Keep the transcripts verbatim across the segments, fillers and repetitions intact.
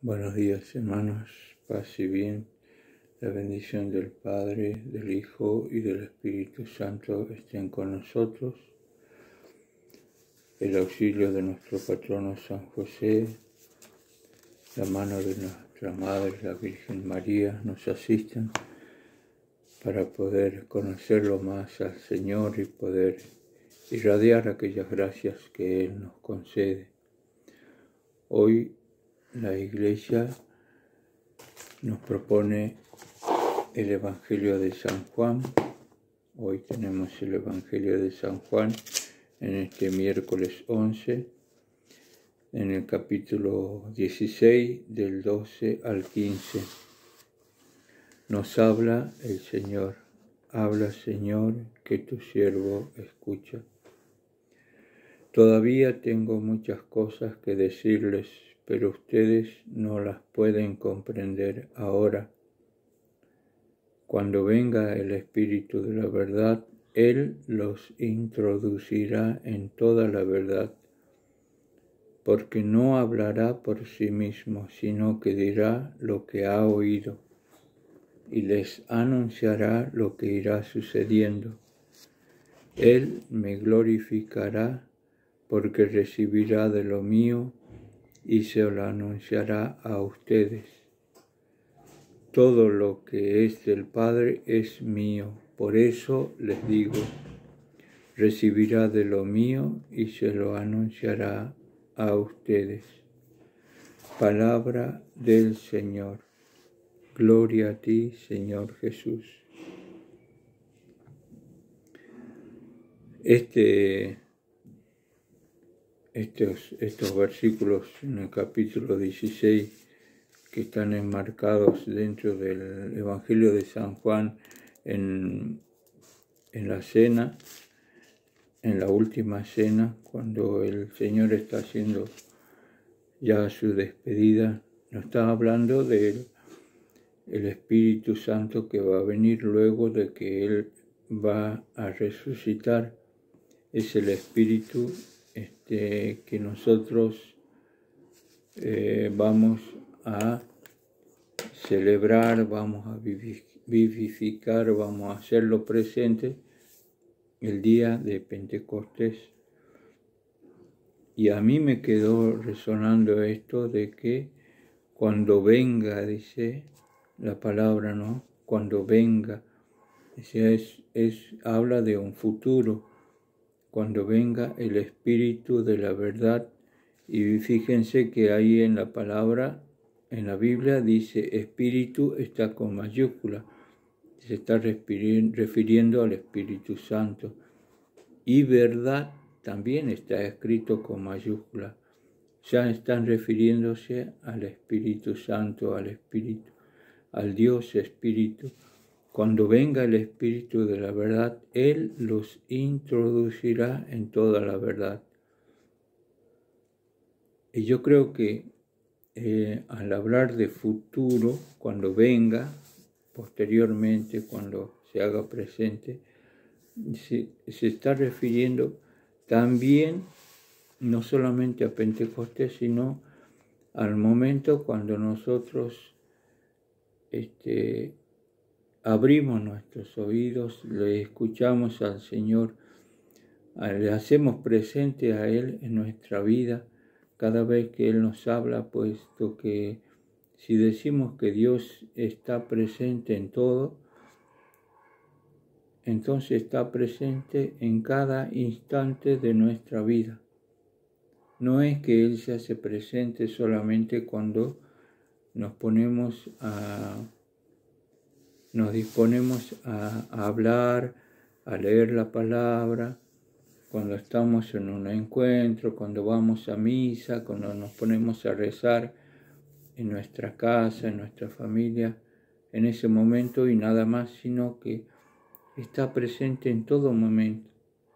Buenos días, hermanos, paz y bien. La bendición del Padre, del Hijo y del Espíritu Santo estén con nosotros. El auxilio de nuestro patrono San José, la mano de nuestra Madre, la Virgen María, nos asistan para poder conocerlo más al Señor y poder irradiar aquellas gracias que Él nos concede. Hoy la Iglesia nos propone el Evangelio de San Juan. Hoy tenemos el Evangelio de San Juan en este miércoles once, en el capítulo dieciséis, del doce al quince. Nos habla el Señor. Habla, Señor, que tu siervo escucha. Todavía tengo muchas cosas que decirles, pero ustedes no las pueden comprender ahora. Cuando venga el Espíritu de la verdad, Él los introducirá en toda la verdad, porque no hablará por sí mismo, sino que dirá lo que ha oído, y les anunciará lo que irá sucediendo. Él me glorificará, porque recibirá de lo mío y se lo anunciará a ustedes. Todo lo que es del Padre es mío, por eso les digo, recibirá de lo mío y se lo anunciará a ustedes. Palabra del Señor. Gloria a ti, Señor Jesús. Este, estos, estos versículos en el capítulo dieciséis que están enmarcados dentro del Evangelio de San Juan en, en la cena, en la última cena, cuando el Señor está haciendo ya su despedida, nos está hablando del el Espíritu Santo que va a venir luego de que Él va a resucitar. Es el Espíritu este, que nosotros eh, vamos a celebrar, vamos a vivificar, vamos a hacerlo presente el día de Pentecostés. Y a mí me quedó resonando esto de que cuando venga, dice la palabra, ¿no? Cuando venga, dice, es, es, habla de un futuro, cuando venga el Espíritu de la verdad. Y fíjense que ahí en la palabra, en la Biblia, dice Espíritu, está con mayúscula. Se está refiriendo al Espíritu Santo. Y verdad también está escrito con mayúscula. Ya están refiriéndose al Espíritu Santo, al Espíritu, al Dios Espíritu. Cuando venga el Espíritu de la verdad, Él los introducirá en toda la verdad. Y yo creo que eh, al hablar de futuro, cuando venga, posteriormente, cuando se haga presente, se, se está refiriendo también no solamente a Pentecostés, sino al momento cuando nosotros este, abrimos nuestros oídos, le escuchamos al Señor, le hacemos presente a Él en nuestra vida cada vez que Él nos habla, puesto que si decimos que Dios está presente en todo, entonces está presente en cada instante de nuestra vida. No es que Él se hace presente solamente cuando nos ponemos a, nos disponemos a, a hablar, a leer la palabra, cuando estamos en un encuentro, cuando vamos a misa, cuando nos ponemos a rezar en nuestra casa, en nuestra familia, en ese momento y nada más, sino que está presente en todo momento.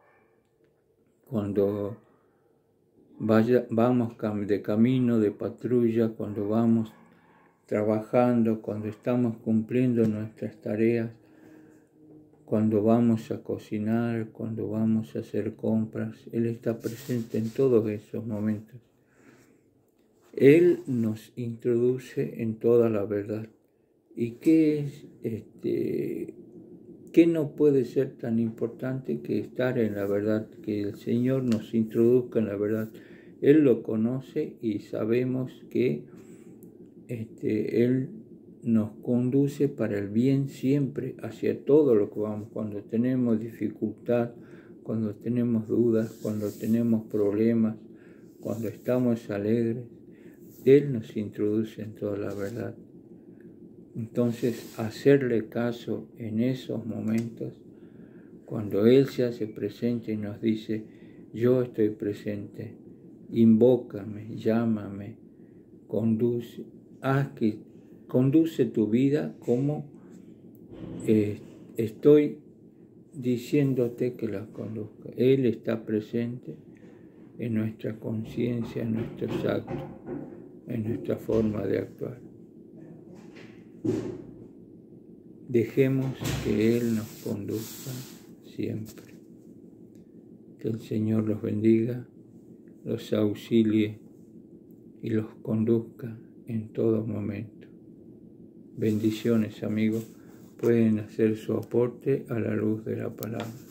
Cuando vaya, vamos de camino, de patrulla, cuando vamos trabajando, cuando estamos cumpliendo nuestras tareas, cuando vamos a cocinar, cuando vamos a hacer compras, Él está presente en todos esos momentos. Él nos introduce en toda la verdad. ¿Y qué es este? ¿Qué no puede ser tan importante que estar en la verdad? Que el Señor nos introduzca en la verdad. Él lo conoce y sabemos que este, Él nos conduce para el bien siempre, hacia todo lo que vamos. Cuando tenemos dificultad, cuando tenemos dudas, cuando tenemos problemas, cuando estamos alegres, Él nos introduce en toda la verdad. Entonces, hacerle caso en esos momentos, cuando Él se hace presente y nos dice, yo estoy presente, invócame, llámame, conduce, haz que conduce tu vida como eh, estoy diciéndote que la conduzca. Él está presente en nuestra conciencia, en nuestros actos, en nuestra forma de actuar. Dejemos que Él nos conduzca siempre. Que el Señor los bendiga, los auxilie y los conduzca en todo momento. Bendiciones, amigos. Pueden hacer su aporte a la luz de la palabra.